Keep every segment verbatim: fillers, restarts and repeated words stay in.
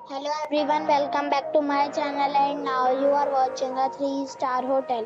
Hello everyone, welcome back to my channel and now you are watching a three star hotel.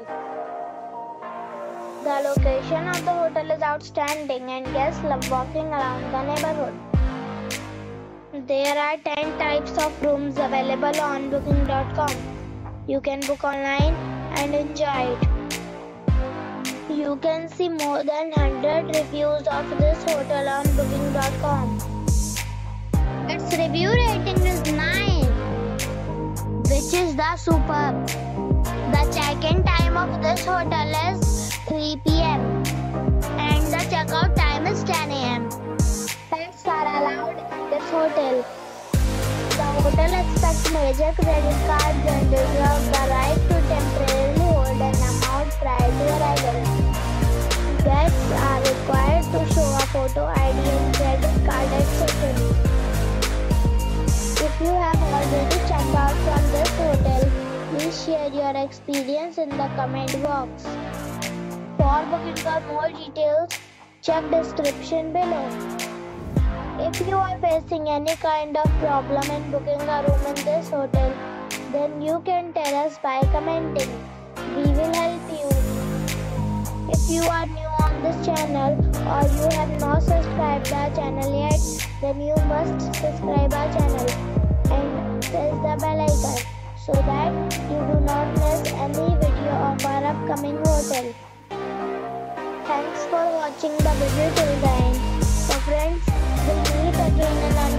The location of the hotel is outstanding and guests love walking around the neighborhood. There are ten types of rooms available on booking dot com. You can book online and enjoy it. You can see more than one hundred reviews of this hotel on booking dot com. Its review rating is nine, which is the superb. The check-in time of this hotel is three p m and the checkout time is ten a m Pets are allowed in this hotel. The hotel accepts major credit cards and reserves the right to temporarily hold an amount prior to arrival. Guests are required to show a photo I D and credit card at check-in. If you have already checked out from this hotel, please share your experience in the comment box. For booking or more details, check description below. If you are facing any kind of problem in booking a room in this hotel, then you can tell us by commenting. We will help you. If you are new on this channel or you have not subscribed our channel yet, then you must subscribe our channel and press the bell icon so that you do not miss any video of our upcoming hotel. Thanks for watching the video till the end. So friends, we'll meet again in another